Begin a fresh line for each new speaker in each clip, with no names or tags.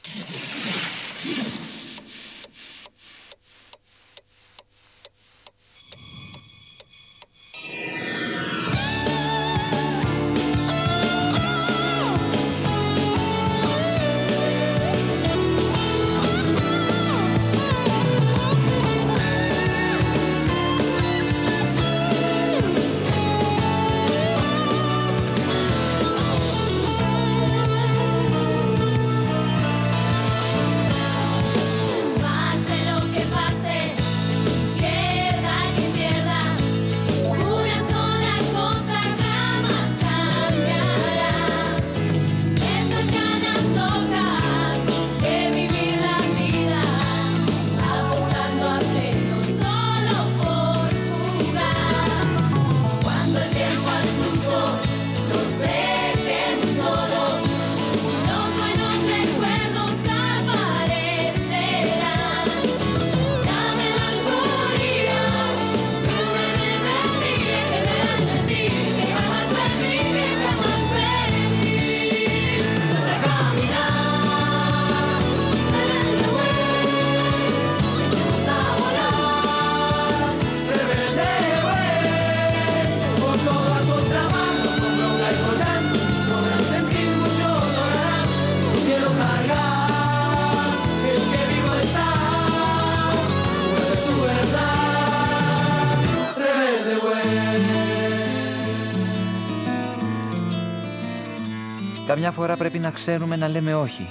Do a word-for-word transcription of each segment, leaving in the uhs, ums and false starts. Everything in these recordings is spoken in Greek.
Καμιά φορά πρέπει να ξέρουμε να λέμε όχι.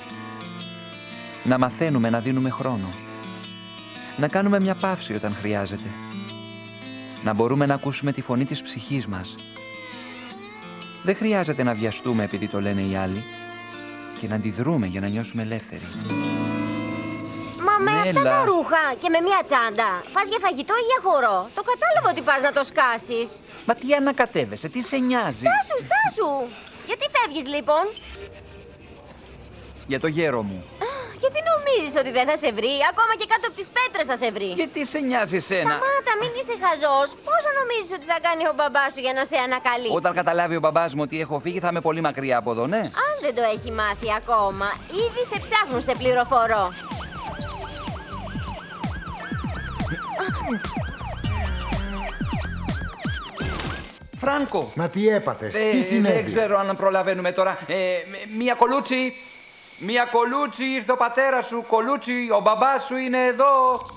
Να μαθαίνουμε να δίνουμε χρόνο. Να κάνουμε μια παύση όταν χρειάζεται. Να μπορούμε να ακούσουμε τη φωνή της ψυχής μας. Δεν χρειάζεται να βιαστούμε επειδή το λένε οι άλλοι και να αντιδρούμε για να νιώσουμε ελεύθεροι.
Μα με αυτά τα ρούχα και με μια τσάντα πας για φαγητό ή για χορό? Το κατάλαβα ότι πας να το σκάσεις.
Μα τι ανακατεύεσαι, τι σε νοιάζει?
Στάσου, στάσου! Γιατί φεύγεις λοιπόν?
Για το γέρο μου.
Γιατί νομίζεις ότι δεν θα σε βρει? Ακόμα και κάτω από τις πέτρες θα σε βρει.
Γιατί σε νοιάζει εσένα?
Σταμάτα, μην είσαι χαζός. Πόσο νομίζεις ότι θα κάνει ο μπαμπάς σου για να σε ανακαλύψει?
Όταν καταλάβει ο μπαμπάς μου ότι έχω φύγει θα είμαι πολύ μακριά από εδώ, ναι.
Αν δεν το έχει μάθει ακόμα, ήδη σε ψάχνουν, σε πληροφορώ.
Φράνκο!
Μα τι έπαθες,
ε,
τι συνέβη?
Δεν ξέρω αν προλαβαίνουμε τώρα. Ε, μία κολούτσι! Μία κολούτσι, ήρθε ο πατέρας σου. Κολούτσι, ο μπαμπάς σου είναι εδώ.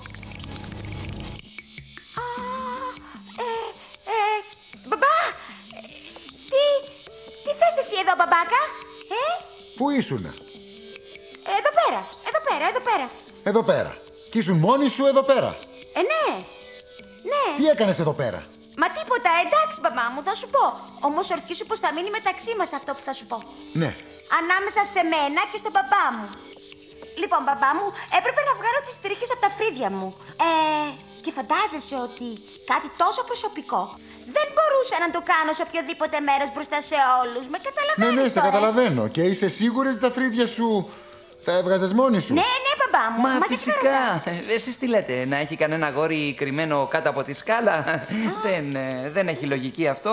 Α, ε, ε, μπαμπά! Τι, τι θες εσύ εδώ, μπαμπάκα? Ε?
Πού ήσουνα?
Εδώ πέρα, εδώ πέρα, εδώ πέρα.
Εδώ πέρα. Κι ήσουν μόνη σου εδώ πέρα?
Ε, ναι. Ναι.
Τι έκανες εδώ πέρα?
Μα τίποτα, εντάξει μπαμπά μου, θα σου πω. Όμως ορκίσου πως θα μείνει μεταξύ μας αυτό που θα σου πω.
Ναι.
Ανάμεσα σε μένα και στον μπαμπά μου. Λοιπόν, μπαμπά μου, έπρεπε να βγάλω τις τρίχες από τα φρύδια μου. Ε, και φαντάζεσαι ότι κάτι τόσο προσωπικό δεν μπορούσα να το κάνω σε οποιοδήποτε μέρος μπροστά σε όλους. Με καταλαβαίνεις?
Ναι, ναι, σε καταλαβαίνω. Και είσαι σίγουρη ότι τα φρύδια σου τα έβγαζες μόνη σου?
Ναι, ναι, μπαμπά μου.
Μα,
Μα
φυσικά. Εσείς τι λέτε, να έχει κανένα αγόρι κρυμμένο κάτω από τη σκάλα? δεν, δεν έχει λογική αυτό.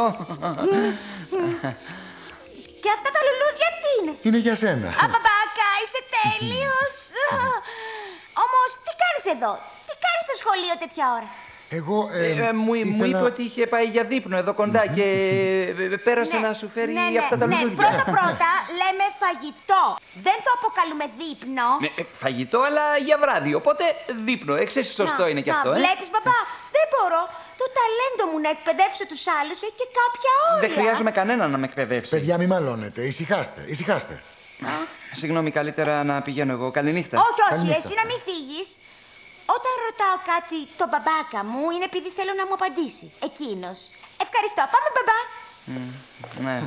Και αυτά τα λουλούδια τι είναι?
Είναι για σένα.
Α, μπαμπάκα, είσαι τέλειος. Όμως, τι κάνεις εδώ? Τι κάνεις στο σχολείο τέτοια ώρα?
Εγώ, ε,
ε, μου,
ήθελα...
μου είπε ότι είχε πάει για δείπνο εδώ κοντά και πέρασε
ναι,
να σου φέρει
ναι, ναι,
αυτά τα
ναι,
λουλούδια.
Πρώτα πρώτα λέμε φαγητό. Δεν το αποκαλούμε δείπνο.
Ναι, φαγητό αλλά για βράδυ, οπότε δείπνο. Εξής σωστό
να,
είναι και
να,
αυτό.
Βλέπεις,
ε?
μπαμπά, δεν μπορώ. Το ταλέντο μου να εκπαιδεύσω τους άλλους έχει και κάποια όρια.
Δεν χρειάζομαι κανένα να με εκπαιδεύσει.
Παιδιά, μη μαλώνετε. Ησυχάστε, ησυχάστε.
Α, συγγνώμη, καλύτερα να πηγαίνω εγώ. Καληνύχτα.
Όχι, όχι,
Καληνύχτα.
εσύ να μην φύγεις. Όταν ρωτάω κάτι τον μπαμπάκα μου, είναι επειδή θέλω να μου απαντήσει. Εκείνος. Ευχαριστώ. Πάμε, μπαμπά.
Mm, ναι.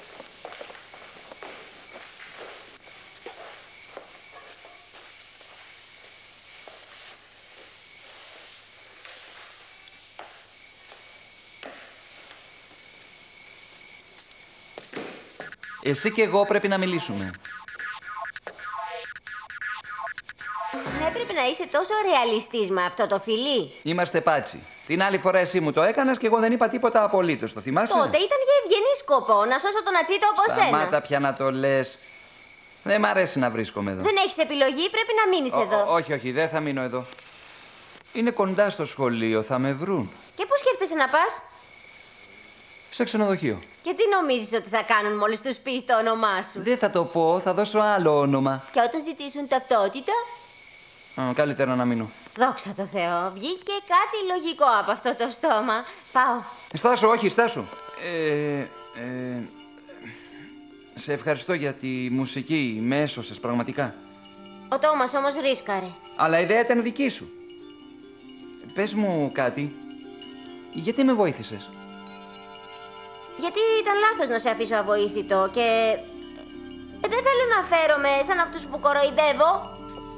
Εσύ και εγώ πρέπει να μιλήσουμε.
Έπρεπε να είσαι τόσο ρεαλιστής με αυτό το φιλί.
Είμαστε πάτσι. Την άλλη φορά εσύ μου το έκανας και εγώ δεν είπα τίποτα απολύτως. Το θυμάσαι?
Τότε ήταν για ευγενή σκοπό, να σώσω τον Ατσίτο από σένα.
Σταμάτα πια να το λες. Δεν μ' αρέσει να βρίσκομαι εδώ.
Δεν έχεις επιλογή, πρέπει να μείνεις
Ό,
εδώ.
ό, όχι, όχι, δεν θα μείνω εδώ. Είναι κοντά στο σχολείο, θα με βρουν.
Και πού σκέφτεσαι να πας?
Σε ξενοδοχείο.
Και τι νομίζεις ότι θα κάνουν μόλις τους πεις το όνομά σου?
Δεν θα το πω, θα δώσω άλλο όνομα.
Και όταν ζητήσουν ταυτότητα?
Α, καλύτερα να μείνω.
Δόξα τω Θεώ, βγήκε κάτι λογικό από αυτό το στόμα. Πάω.
Στάσου, όχι, στάσου. Ε, ε, σε ευχαριστώ για τη μουσική, με έσωσες πραγματικά.
Ο Τόμας όμως ρίσκαρε.
Αλλά η ιδέα ήταν δική σου. Πες μου κάτι. Γιατί με βοήθησες?
Γιατί ήταν λάθος να σε αφήσω αβοήθητο και... Ε, δεν θέλω να φέρομαι σαν αυτούς που κοροϊδεύω.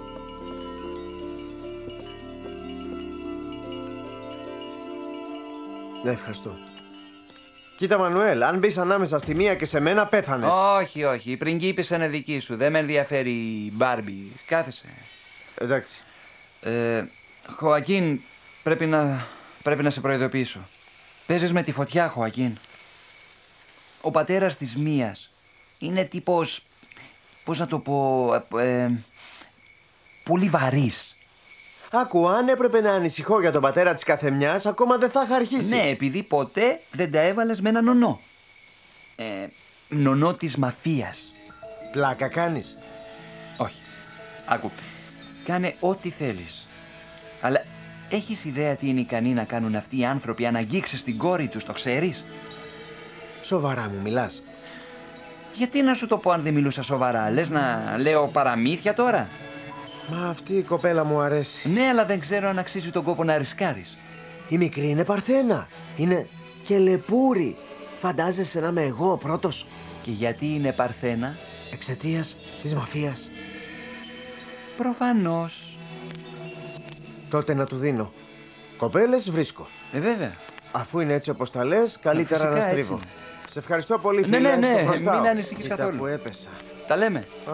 Ναι, ευχαριστώ. Κοίτα, Μανουέλ, αν μπεις ανάμεσα στη μία και σε μένα, πέθανες.
Όχι, όχι. Η πριγκίπισσα είναι δική σου. Δεν με ενδιαφέρει η Μπάρμπι. Κάθεσαι.
Εντάξει.
Ε, Χωακίν, πρέπει να, πρέπει να σε προειδοποιήσω. Παίζεις με τη φωτιά, Χωακίν. Ο πατέρας της Μίας είναι τύπος, πώς να το πω, ε, πολύ βαρύς.
Άκου, αν έπρεπε να ανησυχώ για τον πατέρα της καθεμιάς, ακόμα δεν θα είχα αρχίσει.
Ναι, επειδή ποτέ δεν τα έβαλες με ένα νονό. Ε, νονό της μαφίας.
Πλάκα κάνεις?
Όχι. Άκου. Κάνε ό,τι θέλεις. Αλλά έχεις ιδέα τι είναι ικανοί να κάνουν αυτοί οι άνθρωποι αν αγγίξεις την κόρη τους, το ξέρεις?
Σοβαρά μου μιλάς?
Γιατί να σου το πω αν δεν μιλούσα σοβαρά? Λες να λέω παραμύθια τώρα?
Μα αυτή η κοπέλα μου αρέσει.
Ναι, αλλά δεν ξέρω αν αξίζει τον κόπο να ρισκάρεις.
Η μικρή είναι παρθένα. Είναι και λεπούρη. Φαντάζεσαι να είμαι εγώ ο πρώτος?
Και γιατί είναι παρθένα?
Εξαιτίας της μαφίας.
Προφανώς.
Τότε να του δίνω. Κοπέλες βρίσκω.
Ε, βέβαια.
Αφού είναι έτσι όπως τα λες, καλύτερα
φυσικά
να στρίβω.
έτσι.
Σε ευχαριστώ πολύ,
Ναι,
φίλε.
ναι, ναι,
στο προστάω.
μην ανησυχείς
Κοίτα
καθόλου.
που έπεσα.
Τα λέμε.
Α,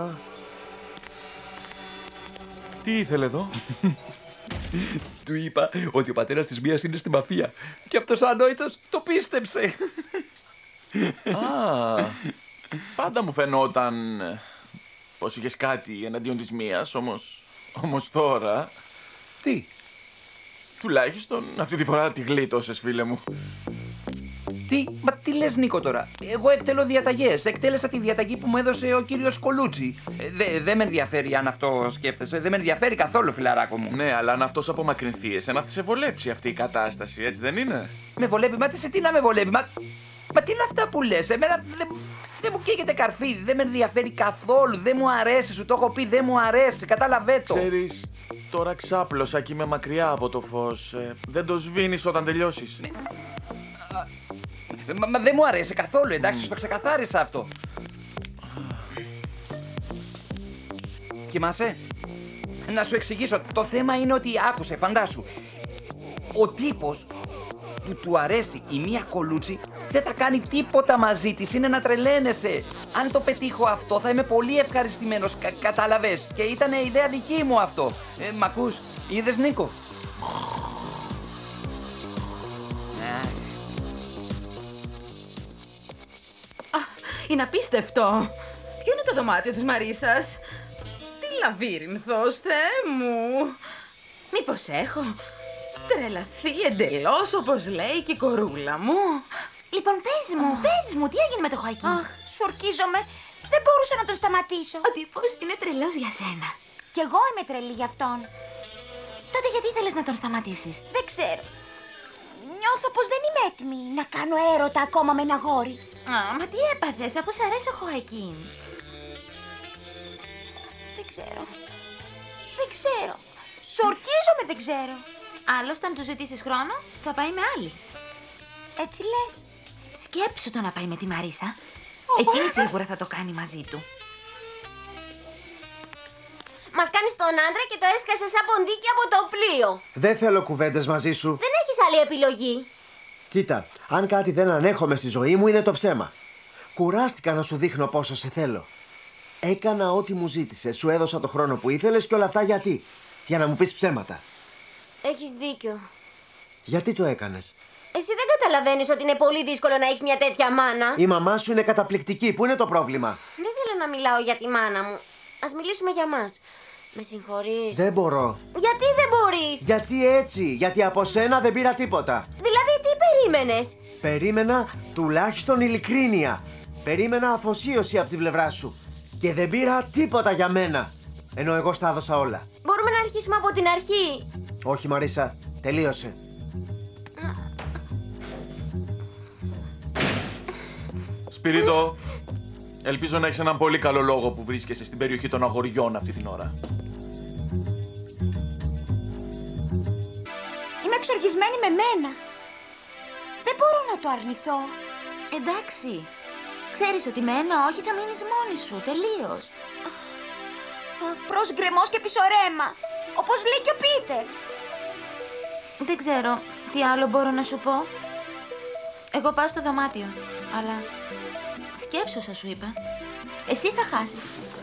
Τι ήθελε εδώ?
Του είπα ότι ο πατέρας της Μίας είναι στη μαφία. Και αυτός ο ανόητος το πίστεψε.
Α, πάντα μου φαινόταν ε, πως είχες κάτι εναντίον της Μίας, όμως, όμως τώρα,
Τι?
τουλάχιστον αυτή τη φορά τη γλίτωσες, φίλε μου.
Τι, μα τι λες, Νίκο, τώρα? Εγώ εκτελώ διαταγές. Εκτέλεσα τη διαταγή που μου έδωσε ο κύριος Κολούτσι. Ε, δε- Δεν με ενδιαφέρει αν αυτό σκέφτεσαι. Δεν με ενδιαφέρει καθόλου, φιλαράκο μου.
Ναι, αλλά αν αυτός απομακρυνθεί, εσένα θα σε βολέψει αυτή η κατάσταση, έτσι δεν είναι?
Με βολεύει, μα τι σε τι να με βολεύει, μα, μα τι είναι αυτά που λες? Εμένα δεν δεν μου καίγεται καρφί, δεν με ενδιαφέρει καθόλου, δεν μου αρέσει, σου το έχω πει, δεν μου αρέσει, κατάλαβέ το.
Ξέρεις, τώρα ξάπλωσα και είμαι μακριά από το φως. Ε, δεν το σβήνεις όταν τελειώσεις.
Μα, μα δεν μου αρέσει καθόλου, εντάξει, mm. στο ξεκαθάρισα αυτό. Κοιμάσαι? Να σου εξηγήσω, το θέμα είναι ότι άκουσε, φαντάσου. Ο τύπος που του αρέσει η Μία Κολούτσι δεν θα κάνει τίποτα μαζί της, είναι να τρελαίνεσαι. Αν το πετύχω αυτό θα είμαι πολύ ευχαριστημένος, κα, κατάλαβες. Και ήταν ιδέα δική μου αυτό. Ε, μ' ακούς, είδες, Νίκο?
Είναι απίστευτο. Ποιο είναι το δωμάτιο της Μαρίσας? Τι λαβύρινθος, Θεέ μου. Μήπως έχω τρελαθεί εντελώς, όπως λέει και η κορούλα μου?
Λοιπόν, πες μου, πες μου, τι έγινε με το Χωακίν? Αχ, σου ορκίζομαι. Δεν μπορούσα να τον σταματήσω.
Ο τύπος είναι τρελός για σένα.
Κι εγώ είμαι τρελή γι' αυτόν.
Τότε γιατί ήθελες να τον σταματήσεις?
Δεν ξέρω. Νιώθω πως δεν είμαι έτοιμη να κάνω έρωτα ακόμα με ένα γόρι.
Α, μα τι έπαθες, αφού σ' αρέσει ο Χωακίν?
Δεν ξέρω. Δεν ξέρω. Σου ορκίζομαι, δεν ξέρω.
Άλλωστε, αν του ζητήσεις χρόνο, θα πάει με άλλη.
Έτσι λες.
Σκέψου το να πάει με τη Μαρίσα. Εκείνη σίγουρα θα το κάνει μαζί του.
Μας κάνεις τον άντρα και το έσκασες σαν ποντίκι από το πλοίο.
Δεν θέλω κουβέντες μαζί σου.
Δεν έχεις άλλη επιλογή.
Κοίτα, αν κάτι δεν ανέχομαι στη ζωή μου είναι το ψέμα. Κουράστηκα να σου δείχνω πόσο σε θέλω. Έκανα ό,τι μου ζήτησες, σου έδωσα το χρόνο που ήθελες και όλα αυτά γιατί? Για να μου πεις ψέματα.
Έχεις δίκιο.
Γιατί το έκανες?
Εσύ δεν καταλαβαίνεις ότι είναι πολύ δύσκολο να έχεις μια τέτοια μάνα?
Η μαμά σου είναι καταπληκτική. Πού είναι το πρόβλημα?
Δεν θέλω
ήθελα να μιλάω για τη μάνα μου. Ας μιλήσουμε για μας. Με συγχωρείς?
Δεν μπορώ.
Γιατί δεν μπορείς?
Γιατί έτσι, γιατί από σένα δεν πήρα τίποτα.
Δηλαδή τι περίμενες?
Περίμενα τουλάχιστον ειλικρίνεια. Περίμενα αφοσίωση από την πλευρά σου. Και δεν πήρα τίποτα για μένα. Ενώ εγώ στα έδωσα όλα.
Μπορούμε να αρχίσουμε από την αρχή?
Όχι, Μαρίσα, τελείωσε.
Σπυρίτο, ελπίζω να έχεις έναν πολύ καλό λόγο που βρίσκεσαι στην περιοχή των αγοριών αυτή την ώρα.
Είμαι εξοργισμένη με μένα. Δεν μπορώ να το αρνηθώ.
Εντάξει. Ξέρεις ότι με ένα όχι θα μείνεις μόνη σου, τελείως.
Προς γκρεμός και πισωρέμα. Όπως λέει και ο Πίτερ.
Δεν ξέρω τι άλλο μπορώ να σου πω. Εγώ πάω στο δωμάτιο, αλλά σκέψου όσα σου είπα. Εσύ θα χάσεις.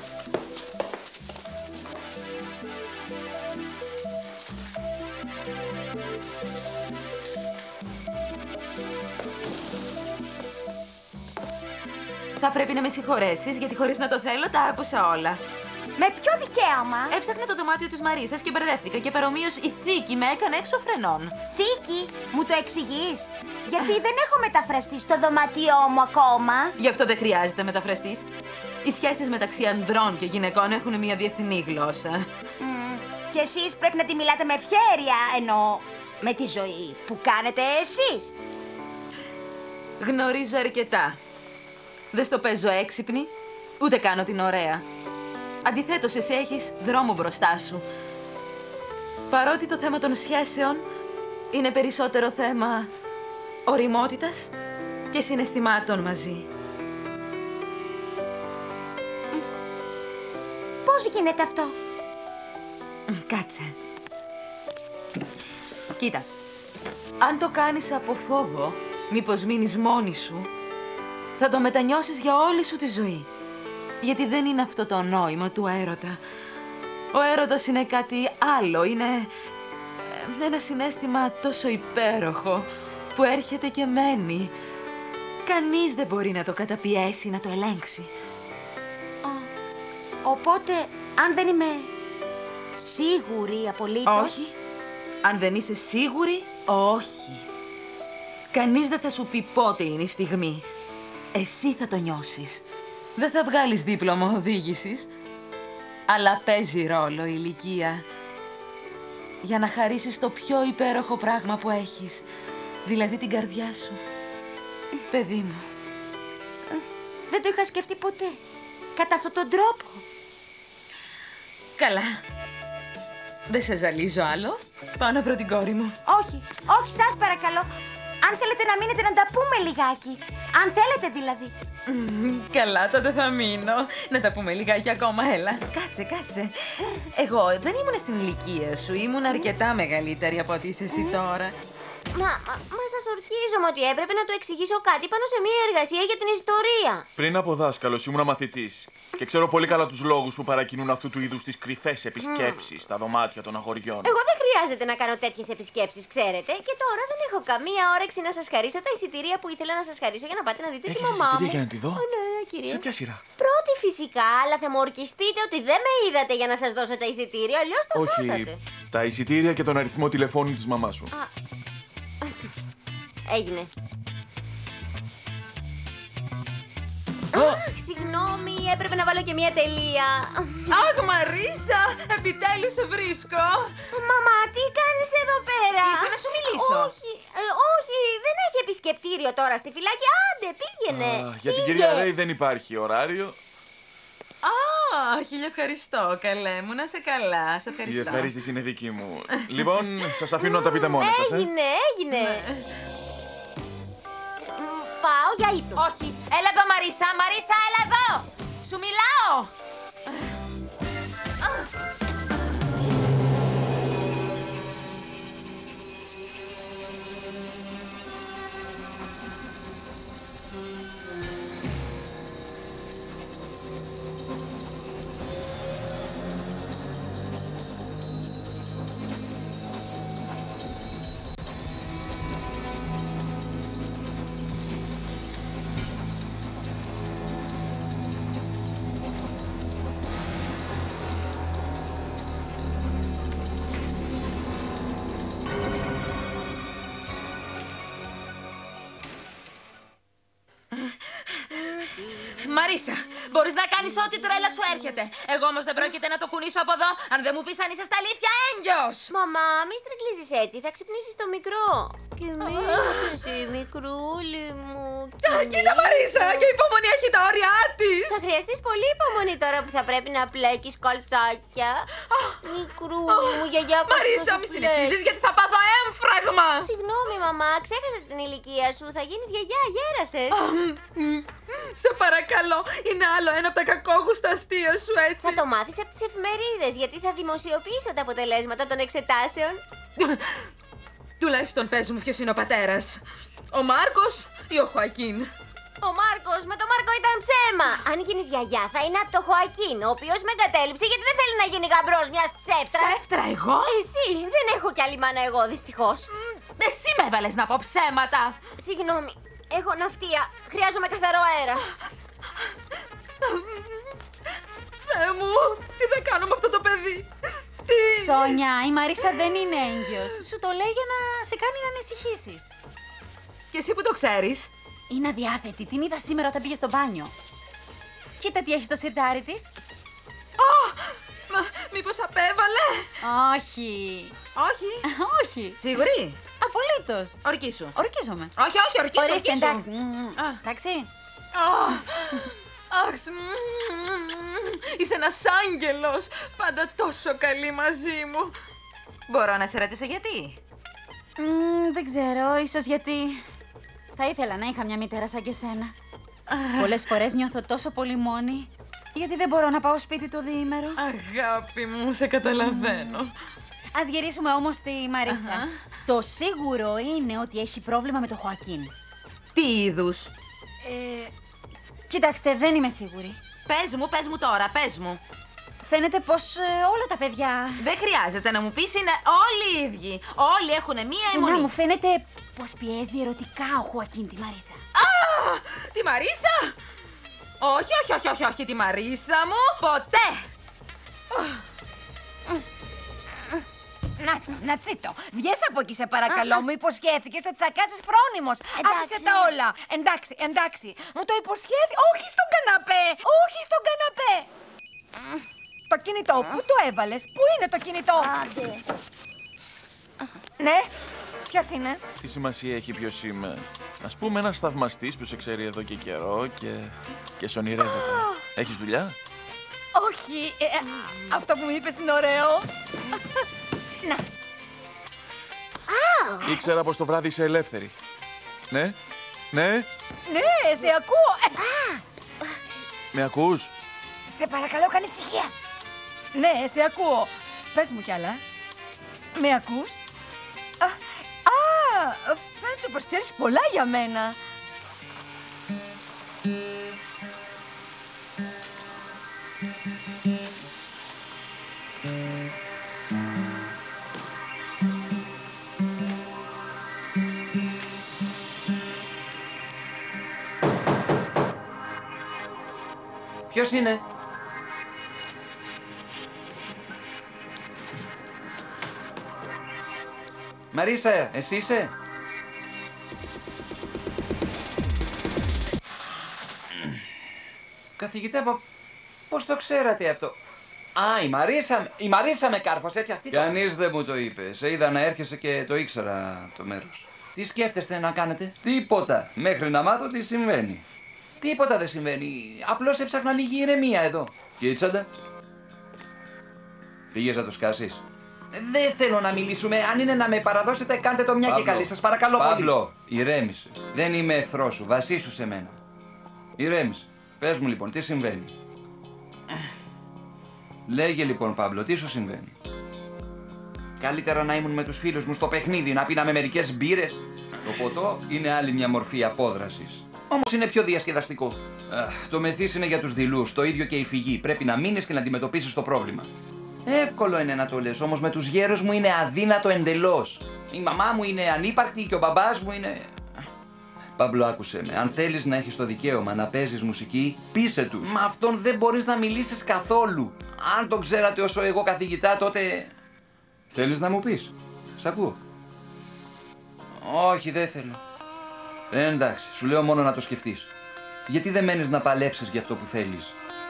Θα πρέπει να με συγχωρέσεις, γιατί χωρίς να το θέλω τα άκουσα όλα.
Με ποιο δικαίωμα?
Έψαχνα το δωμάτιο της Μαρίσας και μπερδεύτηκα και παρομοίως η θήκη με έκανε έξω φρενών.
Θήκη, μου το εξηγείς? Γιατί δεν έχω μεταφραστεί στο δωμάτιό μου ακόμα.
Γι' αυτό δεν χρειάζεται μεταφραστής. Οι σχέσεις μεταξύ ανδρών και γυναικών έχουν μια διεθνή γλώσσα.
Mm, και εσείς πρέπει να τη μιλάτε με ευχέρεια, ενώ με τη ζωή που κάνετε εσείς.
Γνωρίζω αρκετά. Δεν στο παίζω έξυπνη, ούτε κάνω την ωραία. Αντιθέτως, εσύ έχεις δρόμο μπροστά σου. Παρότι το θέμα των σχέσεων είναι περισσότερο θέμα ωριμότητας και συναισθημάτων μαζί.
Πώς γίνεται αυτό?
Κάτσε. Κοίτα, αν το κάνεις από φόβο, μήπως μείνεις μόνη σου, θα το μετανιώσεις για όλη σου τη ζωή. Γιατί δεν είναι αυτό το νόημα του έρωτα. Ο έρωτας είναι κάτι άλλο, είναι ένα συναίσθημα τόσο υπέροχο που έρχεται και μένει. Κανείς δεν μπορεί να το καταπιέσει, να το ελέγξει.
Α, οπότε, αν δεν είμαι σίγουρη απολύτως...
Όχι. Αν δεν είσαι σίγουρη, όχι. Κανείς δεν θα σου πει πότε είναι η στιγμή. Εσύ θα το νιώσεις. Δεν θα βγάλεις δίπλωμα οδήγησης, αλλά παίζει ρόλο η ηλικία για να χαρίσεις το πιο υπέροχο πράγμα που έχεις, δηλαδή την καρδιά σου. Παιδί μου.
Δεν το είχα σκεφτεί ποτέ. Κατά αυτόν τον τρόπο.
Καλά. Δεν σε ζαλίζω άλλο. Πάω να βρω την κόρη μου.
Όχι, όχι, σας παρακαλώ. Αν θέλετε να μείνετε να τα πούμε λιγάκι. Αν θέλετε δηλαδή.
Καλά, τότε θα μείνω. Να τα πούμε λιγάκι ακόμα, έλα. Κάτσε, κάτσε. Εγώ δεν ήμουν στην ηλικία σου. Ήμουν αρκετά μεγαλύτερη από ότι είσαι εσύ τώρα.
Μα, μα, μα σας ορκίζομαι ότι έπρεπε να του εξηγήσω κάτι πάνω σε μια εργασία για την ιστορία.
Πριν από δάσκαλος ήμουν μαθητής και ξέρω πολύ καλά τους λόγους που παρακινούν αυτού του είδους τις κρυφές επισκέψεις στα δωμάτια των αγοριών.
Εγώ δεν χρειάζεται να κάνω τέτοιες επισκέψεις, ξέρετε. Και τώρα δεν έχω καμία όρεξη να σας χαρίσω τα εισιτήρια που ήθελα να σας χαρίσω για να πάτε να δείτε
Έχεις
τη μαμά μου.
εισιτήρια για να τη δω?
Oh, ναι, κυρία.
Σε ποια σειρά?
Πρώτη φυσικά, αλλά θα μου ορκιστείτε ότι δεν με είδατε για να σας δώσω τα εισιτήρια, αλλιώς το
Όχι,
δώσατε.
τα εισιτήρια και τον αριθμό τηλεφώνου της μαμάς σου.
Α, έγινε. Αχ, συγγνώμη, έπρεπε να βάλω και μία τελεία.
Αχ, Μαρίσα, επιτέλους σε βρίσκω.
Μαμά, τι κάνεις εδώ πέρα?
Ήρθα να σου μιλήσω.
Όχι, ε, όχι, δεν έχει επισκεπτήριο τώρα στη φυλάκη. Άντε, πήγαινε.
Α, για την
Φύγε.
κυρία Ρέι δεν υπάρχει ωράριο.
Α, χίλια ευχαριστώ, καλέ μου, να σε καλά. Σε
Η
ευχαριστώ.
ευχαρίστηση είναι δική μου. Λοιπόν, σας αφήνω να τα πείτε μόνα σας, ε.
Έγινε, έγινε. Μ, Πάω για ύπνο.
Όχι, έλα εδώ Μαρίσα, Μαρίσα, έλα εδώ. Σου μιλάω. Μαρίσα, μπορείς να κάνεις ό,τι τρέλα σου έρχεται. Εγώ όμως δεν πρόκειται να το κουνήσω από εδώ αν δεν μου πεις αν είσαι στα αλήθεια έγκυος.
Μαμά, μη στραγγλίζεις έτσι, θα ξυπνήσεις το μικρό. Κοιμήσου εσύ, μικρούλι μου.
Κοίτα, Μαρίσα, και η υπομονή έχει τα όρια της.
Θα χρειαστείς πολύ υπομονή τώρα που θα πρέπει να πλέκεις κολτσάκια. Μικρούλι μου, γιαγιά,
Μαρίσα, μη συνεχίζεις γιατί θα πάθω έμφραγμα.
Συγγνώμη, μαμά, ξέχασα την ηλικία σου. Θα γίνεις γιαγιά, γέρασες.
Σε παρακαλώ, είναι άλλο ένα από τα κακόγουστα αστεία σου, έτσι.
Θα το μάθεις από τις εφημερίδες, γιατί θα δημοσιοποιήσω τα αποτελέσματα των εξετάσεων.
Τουλάχιστον πες μου ποιος είναι ο πατέρας. Ο Μάρκος ή ο Χωακίν?
Ο Μάρκος, με τον Μάρκο ήταν ψέμα. Αν γίνεις γιαγιά, θα είναι από το Χωακίν, ο οποίος με εγκατέλειψε γιατί δεν θέλει να γίνει γαμπρός μιας ψεύτρας.
Ψεύτρα εγώ?
Εσύ, δεν έχω κι άλλη μάνα εγώ, δυστυχώς.
Εσύ με έβαλες να πω ψέματα.
Συγγνώμη, έχω ναυτία. Χρειάζομαι καθαρό αέρα.
Θεέ μου, τι θα κάνω με αυτό το παιδί? Τι...
Σόνια, η Μαρίσα δεν είναι έγκυος. Σου το λέει για να σε κάνει να ανησυχήσεις.
Και εσύ που το ξέρεις?
Είναι αδιάθετη. Την είδα σήμερα όταν πήγε στο μπάνιο. Κοίτα τι έχει στο σιρτάρι της.
Oh, μα, μήπως απέβαλε?
Όχι.
Όχι.
Όχι.
Σίγουρη?
Απολύτως.
Ορκίσου.
Ορκίζομαι.
Όχι, όχι, ορκίσου,
Ορίστε,
ορκίσου.
εντάξει. Εντάξει.
Αχ, είσαι ένας άγγελος. Πάντα τόσο καλή μαζί μου.
Μπορώ να σε ρωτήσω γιατί?
Mm, δεν ξέρω, ίσως γιατί θα ήθελα να είχα μια μητέρα σαν και σένα. Πολλές φορές νιώθω τόσο πολύ μόνη, γιατί δεν μπορώ να πάω σπίτι το διήμερο.
Αγάπη μου, σε καταλαβαίνω.
Ας γυρίσουμε όμως στη Μαρίσα. Uh-huh. Το σίγουρο είναι ότι έχει πρόβλημα με το Χωακίν.
Τι είδους?
Ε, κοιτάξτε, δεν είμαι σίγουρη.
Πες μου, πες μου τώρα, πες μου.
Φαίνεται πως ε, όλα τα παιδιά...
Δεν χρειάζεται να μου πεις, είναι όλοι οι ίδιοι. Όλοι έχουν μία αιμονή.
Να, μου φαίνεται πως πιέζει ερωτικά ο Χωακίν τη Μαρίσα.
Α, τη Μαρίσα! Όχι, όχι, όχι, όχι, όχι, τη Μαρίσα μου, ποτέ!
Νάτσο, Νατσίτο, βγες από εκεί σε παρακαλώ. Μου υποσχέθηκες ότι θα κάτσεις φρόνιμος. Άφησε τα όλα. Εντάξει, εντάξει. Μου το υποσχέθη. Όχι στον καναπέ. Όχι στον καναπέ. Το κινητό, πού το έβαλες? Πού είναι το κινητό?
Άντε.
Ναι, ποιος είναι?
Τι σημασία έχει ποιος είμαι? Ας πούμε ένας θαυμαστής που σε ξέρει εδώ και καιρό και, και σ' ονειρεύεται. Έχεις δουλειά?
Όχι, ε, αυτό που μου είπες είναι ωραίο. Να.
Ήξερα πως το βράδυ είσαι ελεύθερη. Ναι, ναι,
Ναι, σε ακούω.
με ακούς?
Σε παρακαλώ, κάνε ησυχία. Ναι, σε ακούω. Πες μου κι άλλα. Με ακούς? Α, α, φαίνεται πως ξέρεις πολλά για μένα.
Ποιος είναι? Μαρίσα, εσύ είσαι? Καθηγητά, πο- πώς το ξέρατε αυτό? Α, η Μαρίσα, η Μαρίσα με κάρφωσε, έτσι αυτή το... Κανείς δεν μου το είπε. Σε είδα να έρχεσαι και το ήξερα το μέρος. Τι σκέφτεστε να κάνετε? Τίποτα, μέχρι να μάθω τι συμβαίνει. Τίποτα δεν συμβαίνει. Απλώς έψαχνα λίγη ηρεμία εδώ. Κίτσαντα. Πήγες να το σκάσεις? Δεν θέλω να μιλήσουμε. Αν είναι να με παραδώσετε, κάντε το μια Παύλο, και καλή. Σας παρακαλώ πολύ. Παύλο, ηρέμησε. Δεν είμαι εχθρός σου. Βασίσου σε μένα. Ηρέμησε. Πες μου λοιπόν, τι συμβαίνει? Λέγε λοιπόν, Παύλο, τι σου συμβαίνει? Καλύτερα να ήμουν με τους φίλους μου στο παιχνίδι, να πίναμε μερικές μπύρες. Το ποτό είναι άλλη μια μορφή απόδρασης. Όμως είναι πιο διασκεδαστικό. Αχ, το μεθύς είναι για τους δειλούς, το ίδιο και η φυγή. Πρέπει να μείνεις και να αντιμετωπίσεις το πρόβλημα. Εύκολο είναι να το λες, όμως με τους γέρους μου είναι αδύνατο εντελώς. Η μαμά μου είναι ανύπαρκτη και ο μπαμπάς μου είναι... Παύλο, άκουσε με. Αν θέλεις να έχεις το δικαίωμα να παίζεις μουσική, πείσε τους. Μα αυτόν δεν μπορείς να μιλήσεις καθόλου. Αν το ξέρατε όσο εγώ καθηγητά, τότε... Θέλεις να μου πεις? Σ' ακούω. Όχι, δεν θέλω. Ε, εντάξει, σου λέω μόνο να το σκεφτείς. Γιατί δεν μένεις να παλέψεις για αυτό που θέλεις?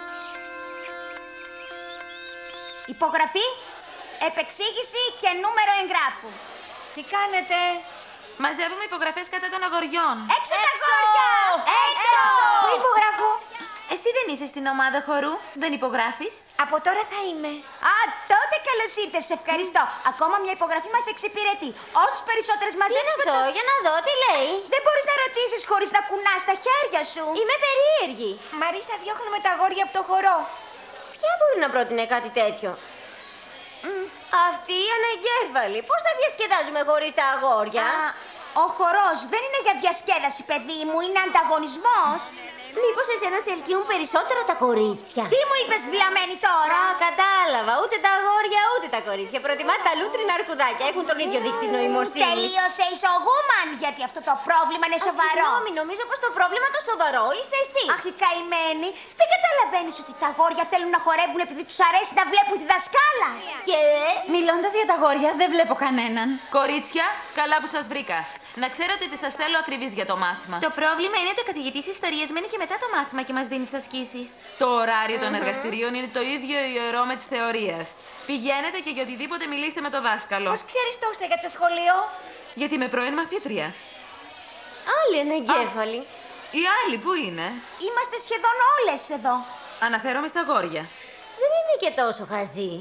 Υπογραφή, επεξήγηση και νούμερο εγγράφου.
Τι κάνετε?
Μαζεύουμε υπογραφές κατά των αγοριών.
Έξω τα αγόρια! Έξω!
Πού υπογράφω?
Εσύ δεν είσαι στην ομάδα χορού, δεν υπογράφεις?
Από τώρα θα είμαι.
Α, τότε καλώς ήρθες, σε ευχαριστώ. Ακόμα μια υπογραφή μας εξυπηρετεί. Όσες περισσότερες
Τι είναι
μαζέψουμε...
αυτό,
το-
για να δω, τι λέει.
Δεν μπορείς να ρωτήσεις χωρίς να κουνάς τα χέρια σου.
Είμαι περίεργη.
Μαρίσα, διώχνουμε τα αγόρια από το χορό.
Ποια μπορεί να πρότεινε κάτι τέτοιο? Μμ, Αυτή η ανεγκέφαλη. Πώς θα διασκεδάζουμε χωρίς τα αγόρια?
Α, ο χορός δεν είναι για διασκέδαση, παιδί μου, είναι ανταγωνισμός.
Μήπως εσένα σε ελκύουν περισσότερο τα κορίτσια?
Τι μου είπες, βλαμμένη τώρα?
Α, κατάλαβα. Ούτε τα αγόρια, ούτε τα κορίτσια. Προτιμά τα λούτρινα αρχουδάκια. Έχουν τον ίδιο δείκτη νοημοσύνης.
Τελείωσε η σογούμαν, γιατί αυτό το πρόβλημα είναι
Α,
σοβαρό.
Συγγνώμη, νομίζω πως το πρόβλημα το σοβαρό είσαι εσύ.
Αχ, η καημένη, δεν καταλαβαίνεις ότι τα αγόρια θέλουν να χορεύουν επειδή τους αρέσει να βλέπουν τη δασκάλα.
Και...
Μιλώντας για τα αγόρια, δεν βλέπω κανέναν.
Κορίτσια, καλά που σας βρήκα. Να ξέρω ότι σας θέλω ακριβής για το μάθημα.
Το πρόβλημα είναι ότι ο καθηγητής ιστορίας μένει και μετά το μάθημα και μας δίνει τις ασκήσεις.
Το ωράριο των εργαστηρίων είναι το ίδιο ιερό με της θεωρίας. Πηγαίνετε και για οτιδήποτε μιλήστε με το δάσκαλο.
Πώς ξέρεις τόσα για το σχολείο?
Γιατί είμαι πρώην μαθήτρια.
Άλλη ανεγκέφαλη.
Οι άλλοι πού είναι?
Είμαστε σχεδόν όλες εδώ.
Αναφέρομαι στα αγόρια.
Δεν είναι και τόσο χαζή.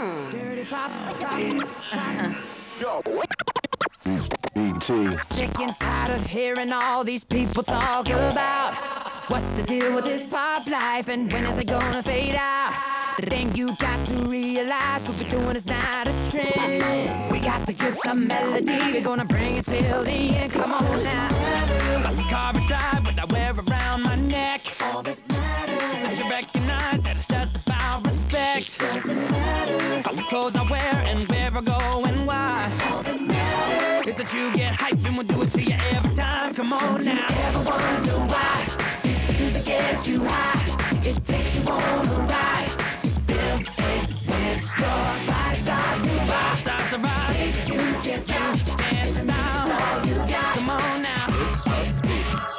Sick and tired of hearing all these people talk about what's the deal with this pop life and when is it gonna fade out? The thing you got to realize what we're doing is not a trend. We got the gift of melody, we're gonna bring it till the end. Come on now. Like the car I drive, what I wear around my neck. All that matters is that you recognize that it's just about respect. Doesn't matter all the clothes I wear and where I go and why. All that matters is that you get hyped and we'll do it to you every time. Come on now. You ever wonder why this music gets you high? It takes you on a ride. Feel it when your body starts to rock. Starts to rock. You can't stop dancing now. All you got. Come on now. This must be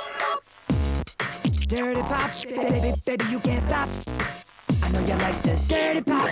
dirty pop, baby, baby, you can't stop. I know you like this dirty pop.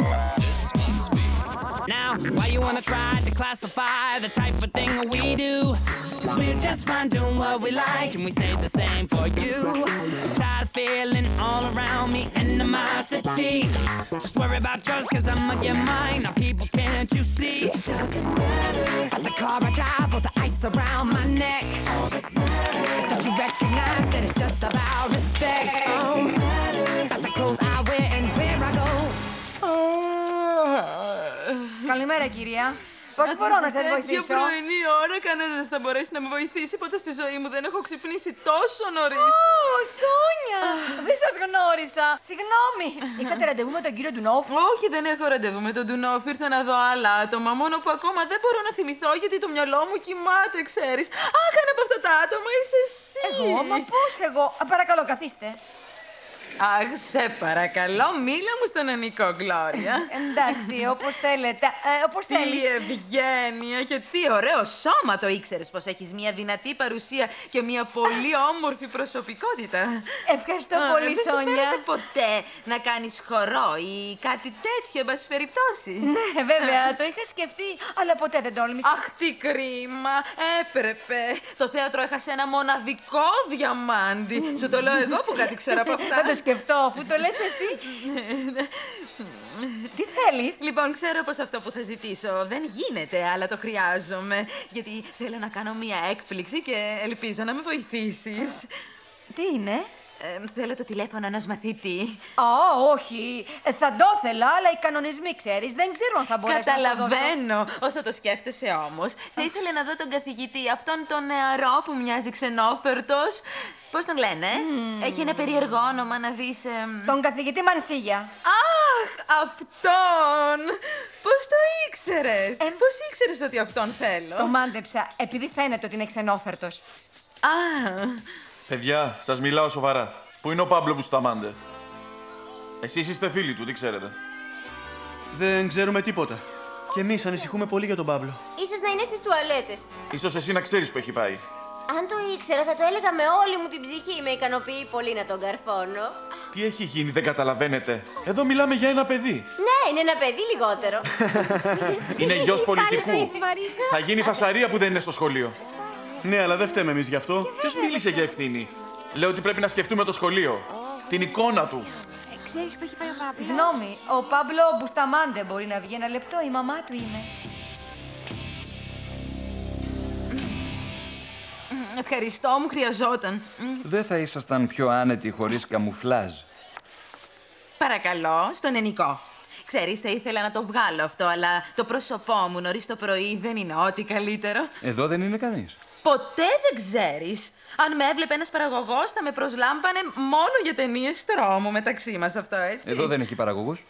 Now, why you wanna try to classify the type of thing we do? 'Cause we're just fine doing what we like, and we say the same for you. I'm tired of feeling all around me animosity. Just worry about yours, 'cause I'ma get mine. Now, people, can't you see? It doesn't matter at the car I drive or the ice around my neck. All that matters is that you recognize that it's just about respect. Oh, at the clothes I wear and where I go.
Καλημέρα, κυρία. Πώς μπορώ να σας
Τέτοια
βοηθήσω?
πρωινή ώρα κανένας θα μπορέσει να με βοηθήσει. Ποτέ στη ζωή μου δεν έχω ξυπνήσει τόσο νωρίς.
Ω, Σόνια! Δεν σας γνώρισα. Συγγνώμη. Είχατε ραντεβού με τον κύριο Ντουνόφ?
Όχι, δεν έχω ραντεβού με τον Ντουνόφ. Ήρθα να δω άλλα άτομα. Μόνο που ακόμα δεν μπορώ να θυμηθώ γιατί το μυαλό μου κοιμάται, ξέρεις. Αχ, ένα από αυτά τα άτομα είσαι εσύ.
Εγώ, μα πώς εγώ? Α, παρακαλώ, καθίστε.
Αχ, σε παρακαλώ, μίλα μου στον Ανικό, Γκλώρια.
Εντάξει, όπως θέλετε. Ε, όπως θέλεις.
Τι ευγένεια και τι ωραίο σώμα. Το ήξερες πως έχεις μια δυνατή παρουσία και μια πολύ όμορφη προσωπικότητα.
Ευχαριστώ
Α,
πολύ,
δεν
Σόνια.
σου πέρασε ποτέ να κάνεις χορό ή κάτι τέτοιο, εν πάση περιπτώσει?
Ναι, βέβαια, το είχα σκεφτεί, αλλά ποτέ δεν τόλμησα.
Αχ, τι κρίμα. Έπρεπε. Το θέατρο έχασε ένα μοναδικό διαμάντι. Σου το λέω εγώ που κάτι ξέρω από αυτά.
Θα το σκεφτώ, αφού το λες εσύ. Τι θέλεις?
Λοιπόν, ξέρω πως αυτό που θα ζητήσω δεν γίνεται, αλλά το χρειάζομαι. Γιατί θέλω να κάνω μία έκπληξη και ελπίζω να με βοηθήσεις.
Τι είναι?
Ε, θέλω το τηλέφωνο ενός μαθητή.
Α, όχι. Ε, θα το ήθελα, αλλά οι κανονισμοί, ξέρεις, δεν ξέρω αν θα μπορέσω να το δώσω.
Καταλαβαίνω. Όσο το σκέφτεσαι όμως, θα ήθελα να δω τον καθηγητή, αυτόν τον νεαρό που μοιάζει ξενόφερτος. Πώς τον λένε? Mm. Έχει ένα περίεργο όνομα να δεις... Ε...
Τον καθηγητή Μανσίγια.
Αχ, αυτόν! Πώς το ήξερες? Ε... Πώς ήξερες ότι αυτόν θέλω?
Το μάντεψα, επειδή φαίνεται ότι είναι ξενόφερτος.
Α...
Παιδιά, σας μιλάω σοβαρά. Πού είναι ο Πάμπλο Μπουσταμάντε? Εσείς είστε φίλοι του, τι ξέρετε?
Δεν ξέρουμε τίποτα. Και εμείς ανησυχούμε πολύ για τον Πάμπλο.
Ίσως να είναι στις τουαλέτες.
Ίσως εσύ να ξέρεις που έχει πάει.
Αν το ήξερα, θα το έλεγα με όλη μου την ψυχή. Με ικανοποιεί πολύ να τον καρφώνω.
Τι έχει γίνει, δεν καταλαβαίνετε. Εδώ μιλάμε για ένα παιδί.
Ναι, είναι ένα παιδί λιγότερο.
Είναι γιος πολιτικού. Θα γίνει φασαρία που δεν είναι στο σχολείο.
Ναι, αλλά δεν φταίμε εμείς γι' αυτό.
Ποιος μίλησε για ευθύνη? Λέω ότι πρέπει να σκεφτούμε το σχολείο. Την εικόνα του.
Ξέρεις που έχει πάει ο Παύλο?
Συγγνώμη, ο Παύλο Μπουσταμάντε μπορεί να βγει ένα λεπτό, η μαμά του είμαι.
Ευχαριστώ, μου χρειαζόταν.
Δεν θα ήσασταν πιο άνετοι χωρίς καμουφλάζ?
Παρακαλώ, στον ενικό. Ξέρεις, θα ήθελα να το βγάλω αυτό, αλλά το πρόσωπό μου νωρίς το πρωί δεν είναι ό,τι καλύτερο.
Εδώ δεν είναι κανείς.
Ποτέ δεν ξέρεις. Αν με έβλεπε ένας παραγωγός, θα με προσλάμβανε μόνο για ταινίες τρόμου μεταξύ μας αυτό, έτσι.
Εδώ δεν έχει παραγωγούς.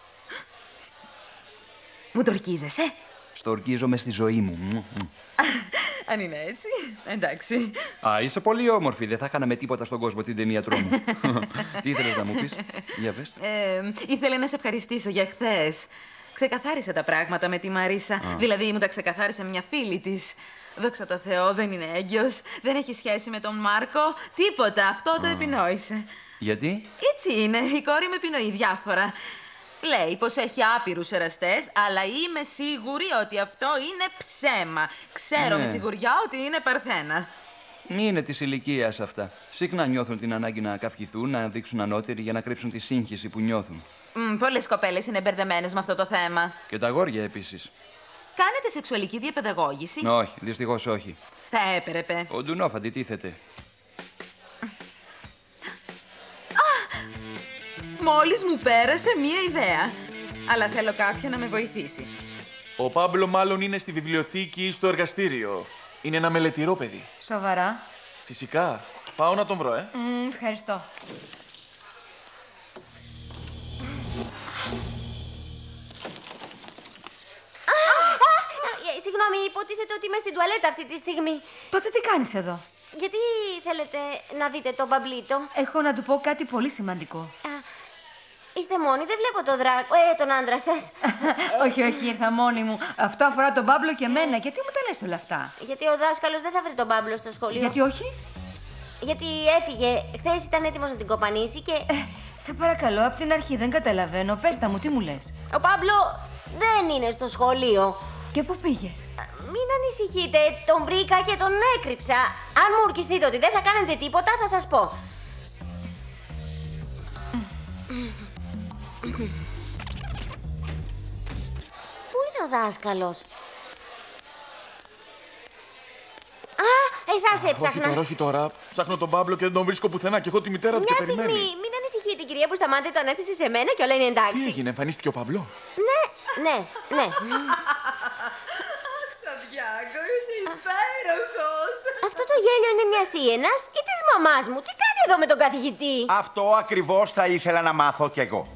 Μου το ορκίζεσαι?
Στο ορκίζομαι στη ζωή μου.
Αν είναι έτσι, εντάξει.
Α, είσαι πολύ όμορφη. Δεν θα χάναμε τίποτα στον κόσμο την ταινία τρόμου. Τι ήθελες να μου πεις? Για πες.
Ε, ήθελε να σε ευχαριστήσω για χθες. Ξεκαθάρισε τα πράγματα με τη Μαρίσα. Α. Δηλαδή, μου τα ξεκαθάρισε μια φίλη της. Δόξα τω Θεώ, δεν είναι έγκυος. Δεν έχει σχέση με τον Μάρκο. Τίποτα. Αυτό Α. το επινόησε.
Γιατί?
Έτσι είναι. Η κόρη με επινοεί διάφορα. Λέει πως έχει άπειρους εραστές, αλλά είμαι σίγουρη ότι αυτό είναι ψέμα. Ξέρω ναι. με σιγουριά ότι είναι παρθένα.
Μη είναι της ηλικίας αυτά. Συχνά νιώθουν την ανάγκη να καυχηθούν, να δείξουν ανώτεροι για να κρύψουν τη σύγχυση που νιώθουν.
Mm, πολλές κοπέλες είναι μπερδεμένες με αυτό το θέμα.
Και τα αγόρια επίσης.
Κάνετε σεξουαλική διαπαιδαγώγηση?
Όχι, δυστυχώς όχι.
Θα έπρεπε.
Ο Ντουνόφ αντιτίθεται.
Μόλις μου πέρασε μία ιδέα. Αλλά θέλω κάποιον να με βοηθήσει.
Ο Πάμπλο μάλλον είναι στη βιβλιοθήκη ή στο εργαστήριο. Είναι ένα μελετηρό παιδί.
Σοβαρά?
Φυσικά. Πάω να τον βρω, ε.
Mm, ευχαριστώ.
Α, α, συγγνώμη, υποτίθεται ότι είμαι στην τουαλέτα αυτή τη στιγμή.
Τότε τι κάνεις εδώ?
Γιατί θέλετε να δείτε τον Παμπλίτο?
Έχω να του πω κάτι πολύ σημαντικό.
Α, είστε μόνοι, δεν βλέπω τον δράκο, ε, τον άντρα σας.
όχι, όχι, ήρθα μόνη μου. Αυτό αφορά τον Παύλο και εμένα. Γιατί μου τα λες όλα αυτά?
Γιατί ο δάσκαλος δεν θα βρει τον Παύλο στο σχολείο.
Γιατί όχι?
Γιατί έφυγε. Χθες ήταν έτοιμος να την κοπανίσει και...
Ε, σε παρακαλώ, απ' την αρχή δεν καταλαβαίνω. Πες τα μου, τι μου λες?
Ο Παύλο δεν είναι στο σχολείο.
Και πού πήγε?
Μην ανησυχείτε, τον βρήκα και τον έκρυψα. Αν μου ορκιστείτε ότι δεν θα κάνετε τίποτα, θα σας πω. Πού είναι ο δάσκαλος? Α, εσάς έψαχνα.
Όχι τώρα, όχι τώρα. Ψάχνω τον Πάμπλο και δεν τον βρίσκω πουθενά και έχω τη μητέρα του και περιμένει.
Μια στιγμή, μην ανησυχείτε, η κυρία Μπουσταμάντε το ανέθεσε σε μένα και όλα είναι εντάξει.
Τι έγινε, εμφανίστηκε ο Πάμπλο?
Ναι, ναι, ναι.
Αχ, Σαντιάγκο, είσαι υπέροχος.
Αυτό το γέλιο είναι μια Σίενας ή της μαμάς μου? Τι κάνει εδώ με τον καθηγητή?
Αυτό ακριβώς θα ήθελα να μάθω κι εγώ.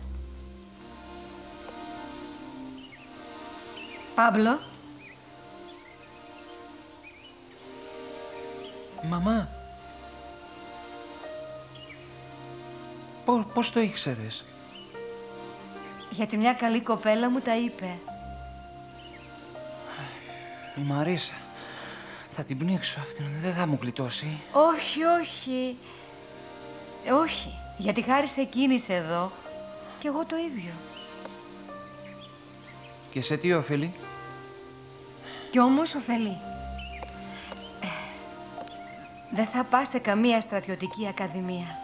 Παύλο.
Μαμά. Πώς, πώς το ήξερες?
Γιατί μια καλή κοπέλα μου τα είπε.
Η Μαρίσα. Θα την πνίξω αυτήν, δεν θα μου γλιτώσει.
Όχι, όχι. Όχι, γιατί χάρη σε εκείνη είσαι εδώ. Κι εγώ το ίδιο.
Και σε τι ωφελεί?
Κι όμως ωφελεί. Ε, δεν θα πας σε καμία στρατιωτική ακαδημία.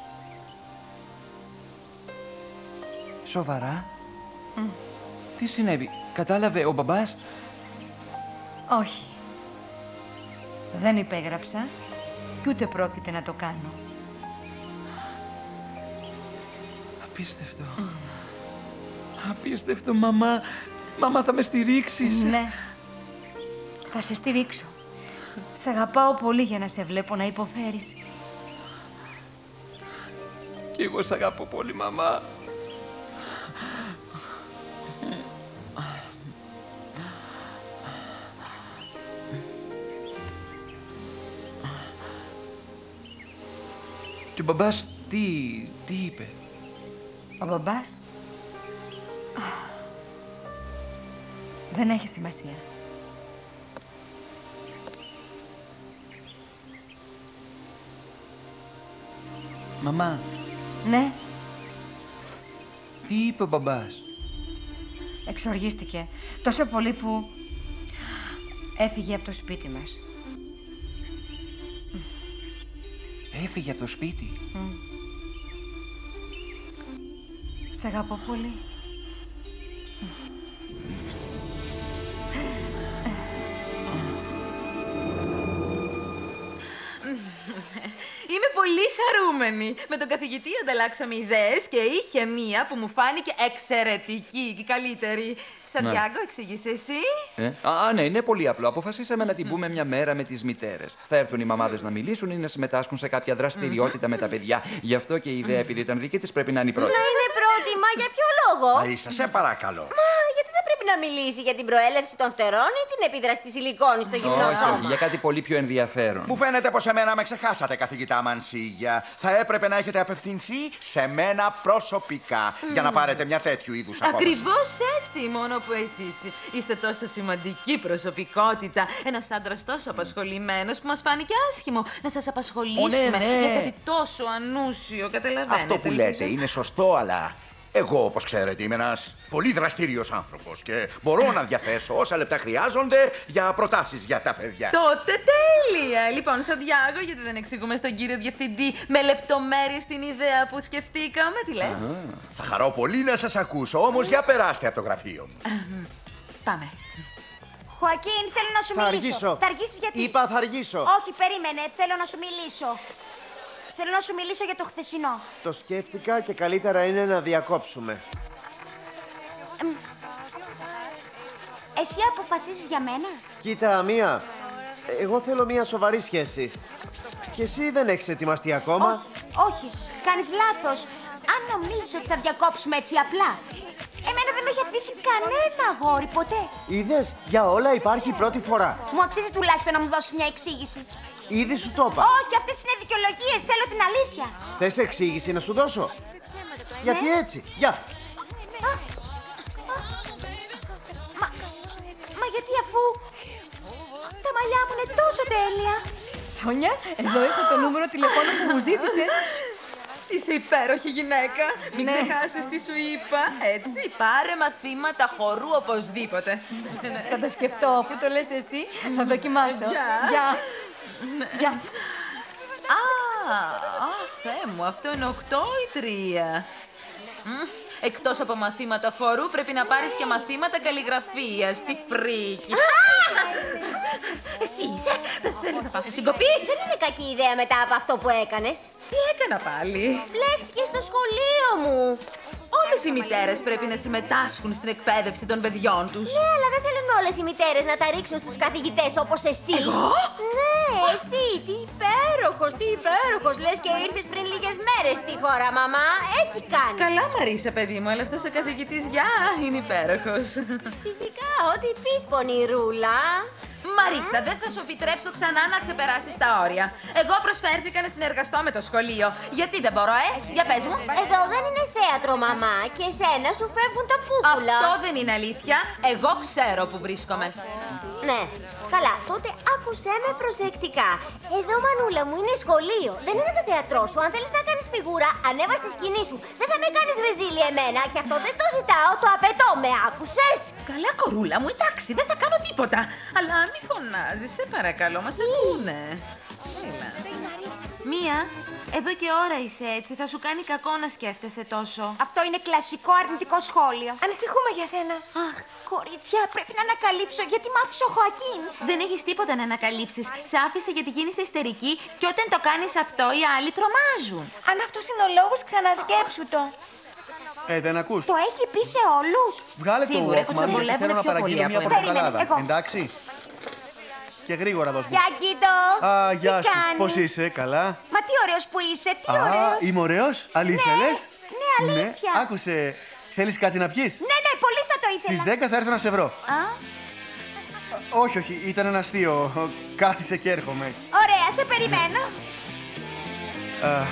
Σοβαρά? Mm. Τι συνέβη, κατάλαβε ο μπαμπάς?
Όχι. Δεν υπέγραψα κι ούτε πρόκειται να το κάνω.
Απίστευτο. Mm. Απίστευτο, μαμά. Μαμά, θα με στηρίξεις?
Ναι. Θα σε στηρίξω. Σ' αγαπάω πολύ για να σε βλέπω να υποφέρεις.
Κι εγώ σ' αγαπώ πολύ, μαμά. Και ο μπαμπάς τι, τι είπε?
Ο μπαμπάς? Δεν έχει σημασία.
Μαμά.
Ναι.
Τι είπε ο μπαμπάς?
Εξοργίστηκε. Τόσο πολύ που έφυγε από το σπίτι μας.
Έφυγε από το σπίτι.
Mm. Σ' αγαπώ πολύ.
Είμαι πολύ χαρούμενη. Με τον καθηγητή ανταλλάξαμε ιδέες και είχε μία που μου φάνηκε εξαιρετική και καλύτερη. Σαντιάγκο, εξήγησε εσύ.
Ε? Α, ναι, είναι πολύ απλό. Αποφασίσαμε να την πούμε μια μέρα με τις μητέρες. Θα έρθουν οι μαμάδες να μιλήσουν ή να συμμετάσχουν σε κάποια δραστηριότητα με τα παιδιά. Γι' αυτό και η ιδέα, επειδή ήταν δική της, πρέπει να είναι η πρώτη.
Να είναι πρώτη, μα για ποιο λόγο?
Μαρίσα, σε παρακαλώ.
Μα γιατί δεν πρέπει να μιλήσει για την προέλευση των φτερών ή την επίδραση της σιλικόνης στο γυμνό
Όχι,
σώμα?
όχι, για κάτι πολύ πιο ενδιαφέρον.
Μου φαίνεται πως εμένα με ξεχάσατε, καθηγητά Μανσίγια. Θα έπρεπε να έχετε απευθυνθεί σε μένα προσωπικά για να πάρετε μια τέτοιου είδους απόφαση.
Ακριβώς έτσι, μόνο που εσείς είστε τόσο σημαντική προσωπικότητα. Ένας άντρας τόσο απασχολημένος που μας φάνηκε άσχημο να σας απασχολήσουμε
Ω, ναι, ναι.
για κάτι τόσο ανούσιο, καταλαβαίνετε.
Αυτό που λέτε είναι σωστό, αλλά εγώ, όπως ξέρετε, είμαι ένας πολύ δραστήριος άνθρωπος και μπορώ να διαθέσω όσα λεπτά χρειάζονται για προτάσεις για τα παιδιά.
Τότε τέλεια! Λοιπόν, Σαντιάγκο, γιατί δεν εξηγούμε στον κύριο Διευθυντή με λεπτομέρειες την ιδέα που σκεφτήκαμε, τι λες?
Α, θα χαρώ πολύ να σας ακούσω, όμως για περάστε από το γραφείο μου.
Πάμε.
Χωακίν, θέλω να σου
Θα
μιλήσω.
αργήσω.
Θα αργήσεις γιατί?
Είπα θα αργήσω.
Όχι, περίμενε. Θέλω να σου μιλήσω. Θέλω να σου μιλήσω για το χθεσινό.
Το σκέφτηκα και καλύτερα είναι να διακόψουμε.
Εμ, Εσύ αποφασίζεις για μένα?
Κοίτα, Μία, εγώ θέλω μια σοβαρή σχέση. Και εσύ δεν έχεις ετοιμαστεί ακόμα.
Όχι, όχι. Κάνεις λάθος. Αν νομίζεις ότι θα διακόψουμε έτσι απλά. Εμένα δεν με έχει αφήσει κανένα αγόρι ποτέ.
Είδες, για όλα υπάρχει πρώτη φορά.
Μου αξίζει τουλάχιστον να μου δώσεις μια εξήγηση.
Ήδη σου το είπα.
Όχι, αυτές είναι δικαιολογίες. Θέλω την αλήθεια.
Θες εξήγηση να σου δώσω? Γιατί έτσι, γεια.
Μα, μα γιατί αφού τα μαλλιά μου είναι τόσο τέλεια.
Σόνια, εδώ έχω το νούμερο τηλεφώνου που μου ζήτησες.
Είσαι υπέροχη γυναίκα. Μην
Ναι.
ξεχάσεις τι σου είπα. Έτσι, πάρε μαθήματα χορού οπωσδήποτε.
Θα το σκεφτώ, αφού το λες εσύ, θα δοκιμάσω.
Γεια.
Γεια. Γεια.
Α, α, Θεέ μου, αυτό είναι οκτώ ή τρία. Μμ, Εκτός από μαθήματα χορού, πρέπει να πάρεις και μαθήματα καλλιγραφίας. Τι φρίκι. Εσύ είσαι. Δεν θέλεις να πάθω συγκοπή.
Δεν είναι κακή ιδέα μετά από αυτό που έκανες.
Τι έκανα πάλι?
Μπλέχτηκε στο σχολείο μου.
Όλες οι μητέρες πρέπει να συμμετάσχουν στην εκπαίδευση των παιδιών τους.
Ναι, αλλά δεν θέλουν όλες οι μητέρες να τα ρίξουν στους καθηγητές όπως εσύ.
Εγώ?
Ναι, εσύ. Τι υπέροχος, τι υπέροχος. Λες και ήρθες πριν λίγες μέρες στη χώρα, μαμά. Έτσι κάνεις.
Καλά, Μαρίσα, παιδί μου, αλλά αυτός ο καθηγητής γεια είναι υπέροχος.
Φυσικά, ό,τι πεις, πονηρούλα.
Μαρίσα, δεν θα σου επιτρέψω ξανά να ξεπεράσεις τα όρια. Εγώ προσφέρθηκα να συνεργαστώ με το σχολείο. Γιατί δεν μπορώ, ε? Για πες μου.
Εδώ δεν είναι θέατρο, μαμά. Και εσένα σου φεύγουν τα πούπουλα.
Αυτό δεν είναι αλήθεια. Εγώ ξέρω που βρίσκομαι.
Ναι. Καλά, τότε άκουσέ με προσεκτικά. Εδώ, μανούλα μου, είναι σχολείο. Δεν είναι το θέατρό σου. Αν θέλεις να κάνεις φιγούρα, ανέβα στη σκηνή σου. Δεν θα με κάνεις ρεζίλι εμένα. Και αυτό δεν το ζητάω, το απαιτώ. Με άκουσες?
Καλά, κορούλα μου, εντάξει, δεν θα κάνω τίποτα. Αλλά μη φωνάζεις, σε παρακαλώ, μας ακούνε. Έλα. Μία, εδώ και ώρα είσαι έτσι. Θα σου κάνει κακό να σκέφτεσαι τόσο.
Αυτό είναι κλασικό αρνητικό σχόλιο.
Ανησυχούμε για σένα.
Αχ, κορίτσια, πρέπει να ανακαλύψω γιατί μ' άφησε ο Χωακίν.
Δεν έχεις τίποτα να ανακαλύψεις. Σε άφησε γιατί γίνεις ιστερική και όταν το κάνεις αυτό οι άλλοι τρομάζουν.
Αν αυτός είναι ο λόγος, ξανασκέψου το.
Ε, δεν ακούς.
Το έχει πει σε όλους.
Βγάλε
Σίγουρα,
το Walkman,
κοτσομπολεύουνε
γιατί θέλω να
πιο
παραγγείλω
πολύ
μια
από
εμένα.
πορτοκαλάδα.
Περίμενε, εγώ.
Εντάξει. Και γρήγορα δώσ' μου.
Γεια, Κίτο.
Α, γεια
Τι
σου.
κάνεις?
Πώς είσαι, καλά?
Μα τι ωραίος που είσαι, τι
Α,
ωραίος.
είμαι ωραίος. Αλήθεια
Ναι,
λες?
ναι, αλήθεια.
Ναι, άκουσε. Θέλεις κάτι να πιείς?
Ναι, ναι, πολύ θα το ήθελα.
Στις δέκα θα έρθω να σε βρω.
Α,
Όχι, όχι, ήταν ένα αστείο. Κάθισε και έρχομαι.
ωραία, σε περιμένω.
Α,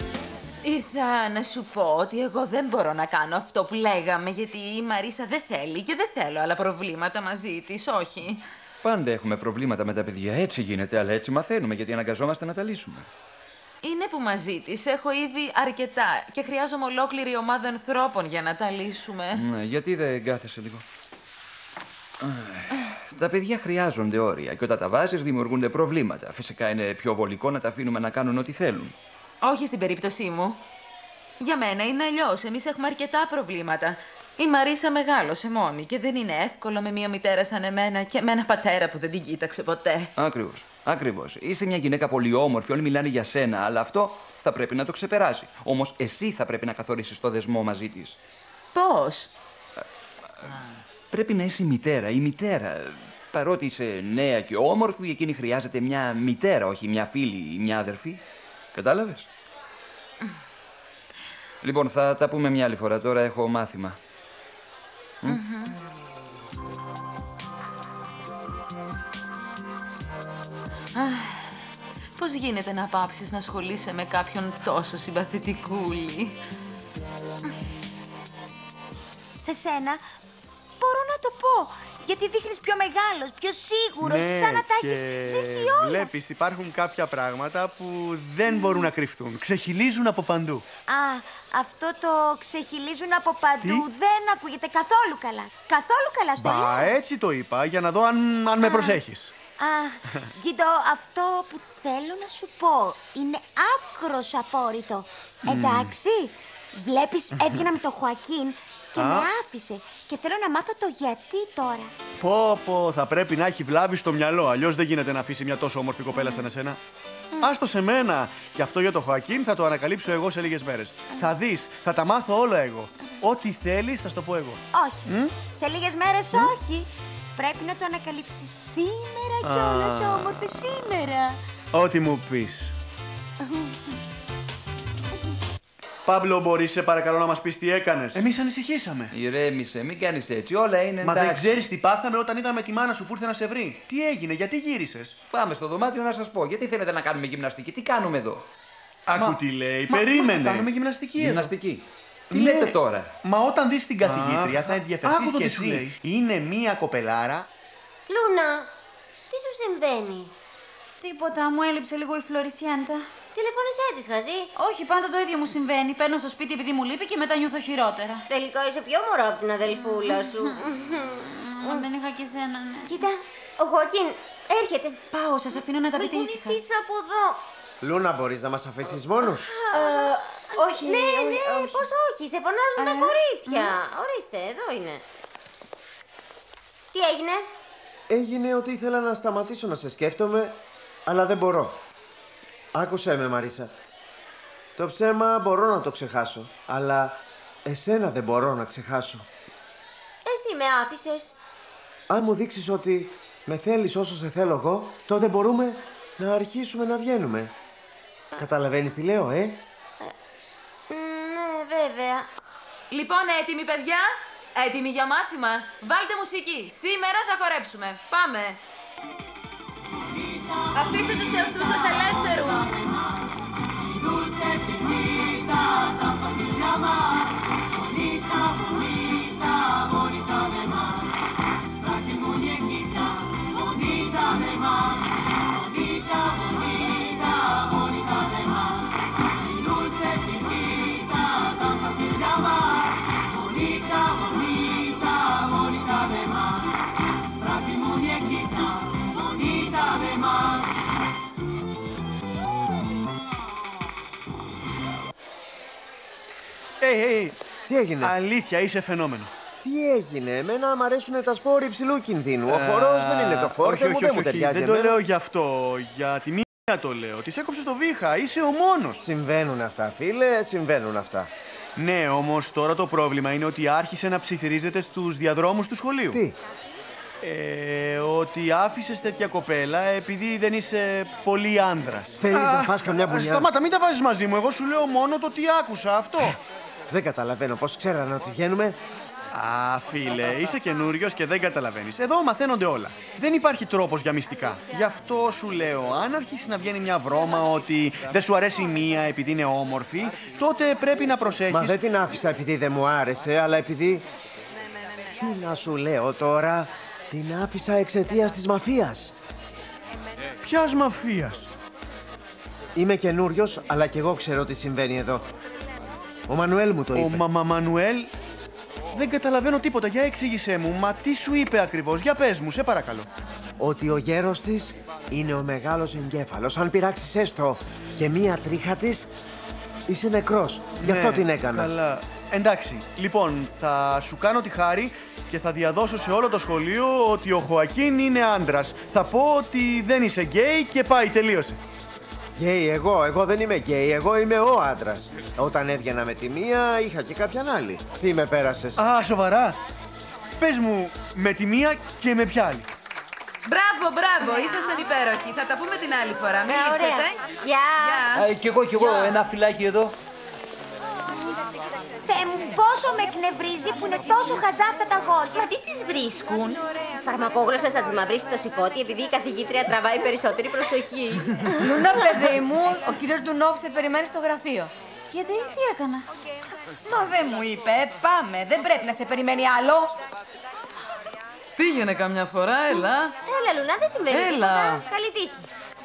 Ήρθα να σου πω ότι εγώ δεν μπορώ να κάνω αυτό που λέγαμε, γιατί η Μαρίσα δεν θέλει και δεν θέλω άλλα προβλήματα μαζί της, όχι.
Πάντα έχουμε προβλήματα με τα παιδιά. Έτσι γίνεται, αλλά έτσι μαθαίνουμε, γιατί αναγκαζόμαστε να τα λύσουμε.
Είναι που μαζί της έχω ήδη αρκετά και χρειάζομαι ολόκληρη ομάδα ανθρώπων για να τα λύσουμε.
Ναι, γιατί δεν κάθεσαι λίγο? Τα παιδιά χρειάζονται όρια και όταν τα βάζεις δημιουργούνται προβλήματα. Φυσικά είναι πιο βολικό να τα αφήνουμε να κάνουν ό,τι θέλουν.
Όχι στην περίπτωσή μου. Για μένα είναι αλλιώς. Εμείς έχουμε αρκετά προβλήματα. Η Μαρίσα μεγάλωσε μόνη και δεν είναι εύκολο με μια μητέρα σαν εμένα και με ένα πατέρα που δεν την κοίταξε ποτέ.
Ακριβώς. Ακριβώς. Είσαι μια γυναίκα πολύ όμορφη, όλοι μιλάνε για σένα, αλλά αυτό θα πρέπει να το ξεπεράσει. Όμως εσύ θα πρέπει να καθορίσεις το δεσμό μαζί της.
Πώς?
Πρέπει να είσαι η μητέρα, η μητέρα. Παρότι είσαι νέα και όμορφη, εκείνη χρειάζεται μια μητέρα, όχι μια φίλη ή μια αδερφή. Κατάλαβες? Λοιπόν, θα τα πούμε μια άλλη φορά. Τώρα έχω μάθημα.
Mm-hmm. Πώς γίνεται να πάψεις να ασχολείσαι με κάποιον τόσο συμπαθητικούλη?
Σε σένα μπορώ να το πω. Γιατί δείχνεις πιο μεγάλος, πιο σίγουρος,
ναι,
σαν να τα έχεις ζήσει όλα.
Βλέπεις, υπάρχουν κάποια πράγματα που δεν μπορούν να κρυφτούν. Ξεχυλίζουν από παντού.
Α, αυτό το ξεχυλίζουν από παντού δεν ακούγεται καθόλου καλά. Καθόλου καλά στο λέω.
Μπα, έτσι το είπα, για να δω αν, αν με προσέχεις.
Α, Γκίντο, αυτό που θέλω να σου πω είναι άκρος απόρριτο. Εντάξει, βλέπεις, έβγαινα με τον Χωακίν και με άφησε και θέλω να μάθω το γιατί τώρα.
Πω πω, θα πρέπει να έχει βλάβει στο μυαλό, αλλιώς δεν γίνεται να αφήσει μια τόσο όμορφη κοπέλα σαν εσένα. Άστο σε μένα. Και αυτό για το Χωακίν θα το ανακαλύψω εγώ σε λίγες μέρες. Θα δεις, θα τα μάθω όλα εγώ. Ό,τι θέλεις θα στο πω εγώ.
Όχι, mm? σε λίγες μέρες mm? όχι. Πρέπει να το ανακαλύψεις σήμερα κιόλας, όμορφη, σήμερα.
Ό,τι μου πεις. Παύλο, μπορείς σε παρακαλώ να μας πεις τι έκανες? Εμείς ανησυχήσαμε.
Ηρέμησε, μην κάνεις έτσι, όλα είναι
Μα
εντάξει.
δεν ξέρεις τι πάθαμε όταν είδαμε τη μάνα σου που ήρθε να σε βρει? Τι έγινε, γιατί γύρισες?
Πάμε στο δωμάτιο να σας πω. Γιατί θέλετε να κάνουμε γυμναστική, τι κάνουμε εδώ?
Άκου
Μα...
τι λέει,
μα...
περίμενε.
Μα
θα κάνουμε γυμναστική.
Γυμναστική.
Εδώ.
Τι
Ναι.
λέτε τώρα?
Μα όταν δεις την καθηγήτρια
Α,
θα ενδιαφερθείς και εσύ. Είναι μία κοπελάρα.
Λούνα, τι σου συμβαίνει?
Τίποτα, μου έλειψε λίγο η Φλωρισιέντα.
Τηλεφώνησέ της, Χαζή.
Όχι, πάντα το ίδιο μου συμβαίνει. Παίρνω στο σπίτι επειδή μου λείπει και μετά νιώθω χειρότερα.
Τελικά είσαι πιο μωρό από την αδελφούλα σου.
Δεν είχα και εσένα, ναι.
Κοίτα, ο Χωακίν έρχεται.
Πάω, σας αφήνω να τα πείτε ήσυχα.
Μην κουνηθείς από εδώ.
Λούνα, μπορείς να μας αφήσεις μόνους?
Όχι. Ναι, ναι, πώς όχι. Σε φωνάζουν τα κορίτσια. Ορίστε, εδώ είναι. Τι έγινε?
Έγινε ότι ήθελα να σταματήσω να σε σκέφτομαι, αλλά δεν μπορώ. Άκουσέ με, Μαρίσα. Το ψέμα μπορώ να το ξεχάσω, αλλά εσένα δεν μπορώ να ξεχάσω.
Εσύ με άφησες.
Αν μου δείξεις ότι με θέλεις όσο σε θέλω εγώ, τότε μπορούμε να αρχίσουμε να βγαίνουμε. Καταλαβαίνεις τι λέω, ε?
Ναι, βέβαια.
Λοιπόν, έτοιμοι παιδιά? Έτοιμοι για μάθημα? Βάλτε μουσική. Σήμερα θα χορέψουμε. Πάμε. Αφήστε τους εαυτούς σας ελεύθερους.
Hey, hey.
Τι έγινε?
Αλήθεια, είσαι φαινόμενο.
Τι έγινε? Εμένα μ' αρέσουν τα σπόρ υψηλού κινδύνου. Ο χορός δεν είναι το φόρτε
όχι,
μου,
όχι,
δεν
όχι,
μου ταιριάζει.
Δεν το λέω γι' αυτό. Για τη μία το λέω. Τη έκοψε το βήχα. Είσαι ο μόνος.
Συμβαίνουν αυτά, φίλε, συμβαίνουν αυτά.
Ναι, όμως τώρα το πρόβλημα είναι ότι άρχισε να ψιθυρίζεται στους διαδρόμους του σχολείου.
Τι?
Ε, ότι άφησες τέτοια κοπέλα επειδή δεν είσαι πολύ άνδρας.
Θέλεις να φας καμιά μπουνιά?
Σταμάτα, μην τα βάζεις μαζί μου. Εγώ σου λέω μόνο το τι άκουσα, αυτό.
Δεν καταλαβαίνω πώς ξέρανε ότι βγαίνουμε.
Α, φίλε, είσαι καινούριος και δεν καταλαβαίνεις. Εδώ μαθαίνονται όλα. Δεν υπάρχει τρόπος για μυστικά. Γι' αυτό σου λέω, αν αρχίσει να βγαίνει μια βρώμα ότι δεν σου αρέσει η μία επειδή είναι όμορφη, τότε πρέπει να προσέχεις.
Μα δεν την άφησα επειδή δεν μου άρεσε, αλλά επειδή... Τι να σου λέω τώρα, την άφησα εξαιτίας της μαφίας.
Ποιας μαφίας?
Είμαι καινούριος, αλλά κι εγώ ξέρω τι συμβαίνει εδώ. Ο Μανουέλ μου το είπε.
Ο Μαμα Μανουέλ. Δεν καταλαβαίνω τίποτα. Για εξήγησέ μου. Μα τι σου είπε ακριβώς? Για πες μου, σε παρακαλώ.
Ότι ο γέρος της είναι ο μεγάλος εγκέφαλος. Αν πειράξεις έστω και μία τρίχα της, είσαι νεκρός. Γι' αυτό
Ναι,
την έκανα.
Καλά. Εντάξει. Λοιπόν, θα σου κάνω τη χάρη και θα διαδώσω σε όλο το σχολείο ότι ο Χωακίν είναι άντρας. Θα πω ότι δεν είσαι γκέι και πάει, τελείωσε.
Γκέι, εγώ, εγώ δεν είμαι γκέι, εγώ είμαι ο άντρας. Όταν έβγαινα με τη μία, είχα και κάποιαν άλλη. Τι με πέρασες?
Α, σοβαρά. Πες μου, με τη μία και με ποια άλλη?
Μπράβο, μπράβο, ήσασταν υπέροχοι. Θα τα πούμε την άλλη φορά. Μην λείψετε.
Γεια!
Κι εγώ, κι εγώ, ένα φυλάκι εδώ.
Θεέ μου, πόσο με εκνευρίζει που είναι τόσο χαζά αυτά τα αγόρια.
Μα τι τις βρίσκουν? Τις φαρμακόγλωσσες θα τις μαυρίσει το σηκώτη επειδή η καθηγήτρια τραβάει περισσότερη προσοχή.
Λούνα, παιδί μου, ο κύριος Ντουνόφ σε περιμένει στο γραφείο.
Γιατί, τι έκανα?
Μα δεν μου είπε. Πάμε, δεν πρέπει να σε περιμένει άλλο.
Πήγαινε καμιά φορά, έλα.
Έλα, Λούνα, δεν συμβαίνει
Έλα.
τίποτα. Καλή τύχη.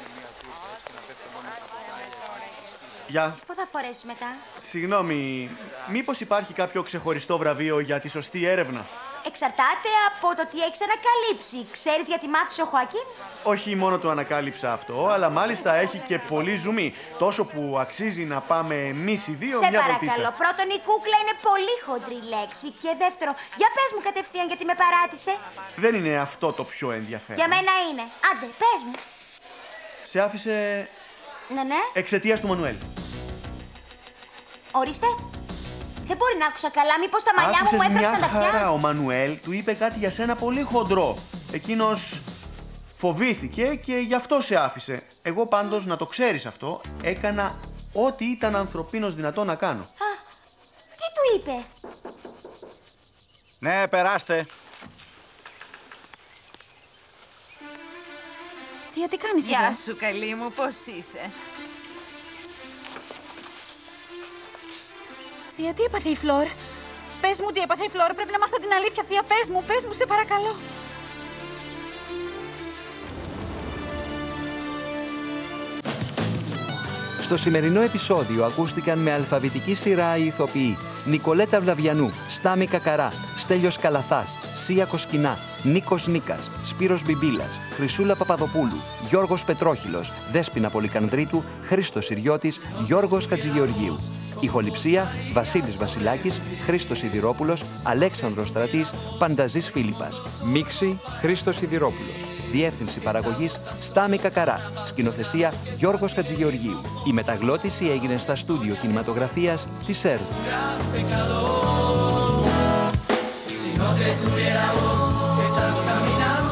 Γεια.
Τι θα φορέσεις μετά?
Συγγνώμη, μήπως υπάρχει κάποιο ξεχωριστό βραβείο για τη σωστή έρευνα?
Εξαρτάται από το τι έχεις ανακαλύψει. Ξέρεις γιατί μ' άφησε ο Χωακίν?
Όχι μόνο το ανακάλυψα αυτό, αλλά μάλιστα έχει και πολύ ζουμί. Τόσο που αξίζει να πάμε εμείς οι δύο
Σε
μια
παρακαλώ,
βολτίτσα.
πρώτον η κούκλα είναι πολύ χοντρή λέξη. Και δεύτερον, για πες μου κατευθείαν γιατί με παράτησε.
Δεν είναι αυτό το πιο ενδιαφέρον.
Για μένα είναι. Άντε, πες μου.
Σε άφησε
Ναι, ναι.
εξαιτίας του Μανουέλ.
Ορίστε. Δεν μπορεί να άκουσα καλά. Μήπως τα μαλλιά μου
Άκουσες
μου
μια
έφραξαν τα αυτιά.
χαρά. Ο Μανουέλ του είπε κάτι για σένα πολύ χοντρό. Εκείνος φοβήθηκε και γι' αυτό σε άφησε. Εγώ πάντως, να το ξέρεις αυτό, έκανα ό,τι ήταν ανθρωπίνως δυνατό να κάνω.
Α, τι του είπε?
Ναι, περάστε.
Θεία, τι κάνεις
Γεια
εδώ?
σου, καλή μου, πώς είσαι?
Θεία, τι έπαθε η Φλόρ? Πες μου τι έπαθε η Φλόρ, πρέπει να μάθω την αλήθεια, Θεία, πες μου, πες μου, σε παρακαλώ.
Στο σημερινό επεισόδιο ακούστηκαν με αλφαβητική σειρά οι ηθοποιοί Νικολέτα Βλαβιανού, Στάμι Κακαρά, Στέλιος Καλαθάς, Σία Κοσκινά, Νίκος Νίκας, Σπύρος Μπιμπίλας, Χρυσούλα Παπαδοπούλου, Γιώργος Πετρόχυλος, Δέσποινα Πολυκανδρίτου, Χρήστος Συριώτης, Γιώργος Χατζηγεωργίου. Ηχοληψία Βασίλης Βασιλάκης, Χρήστος Σιδηρόπουλος, Αλέξανδρος Στρατής, Πανταζής Φίλιππας. Μίξη Χρήστος Σιδηρόπουλος. Διεύθυνση παραγωγής Στάμι Κακαρά. Σκηνοθεσία Γιώργος Χατζηγεωργίου. Η μεταγλώτηση έγινε στα στούντιο κινηματογραφίας της Έρδου.
Si no te tuviera vos, estás caminando.